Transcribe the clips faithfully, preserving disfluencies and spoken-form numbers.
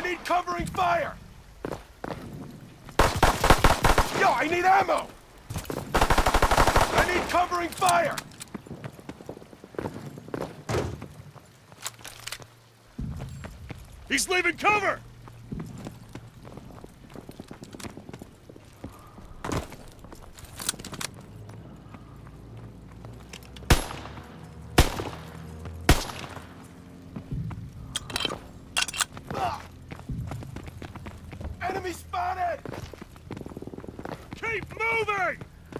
need covering fire! Yo, I need ammo! I need covering fire! He's leaving cover! Ah! Enemy spotted! Keep moving!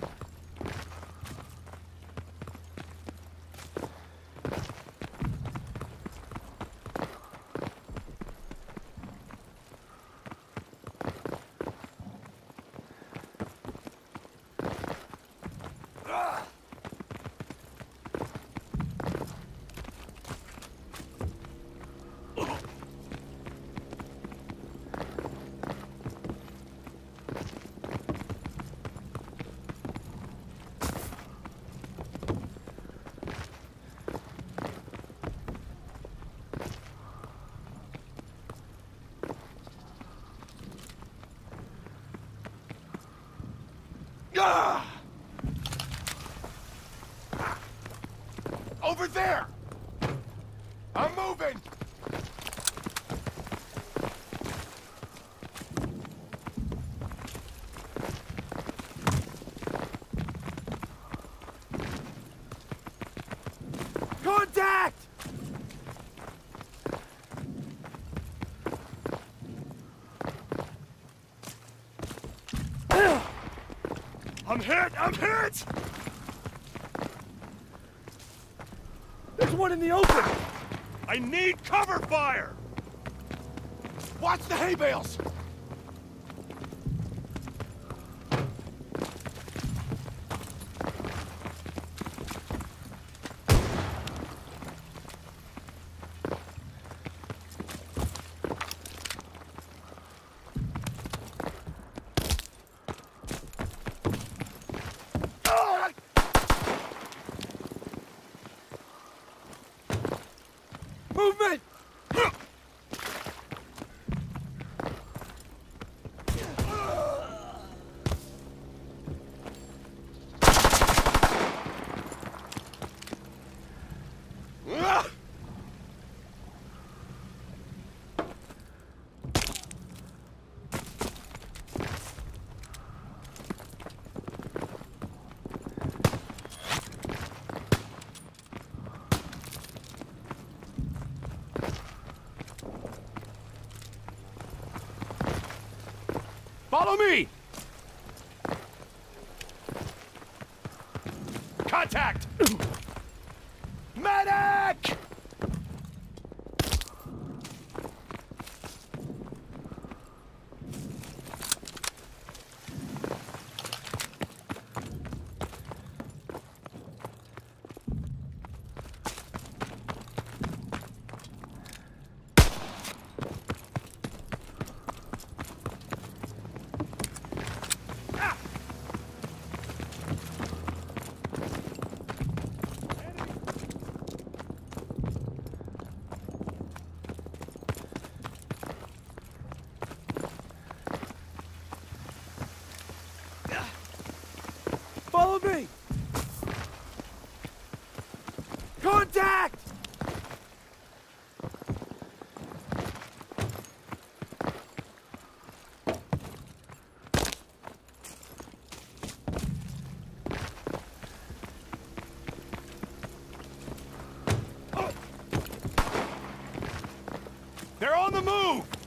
Ah! Over there! I'm moving! Contact! I'm hit! I'm hit! There's one in the open! I need cover fire! Watch the hay bales! Movement! Follow me! Contact! Medic! Follow me! Contact! Oh. They're on the move!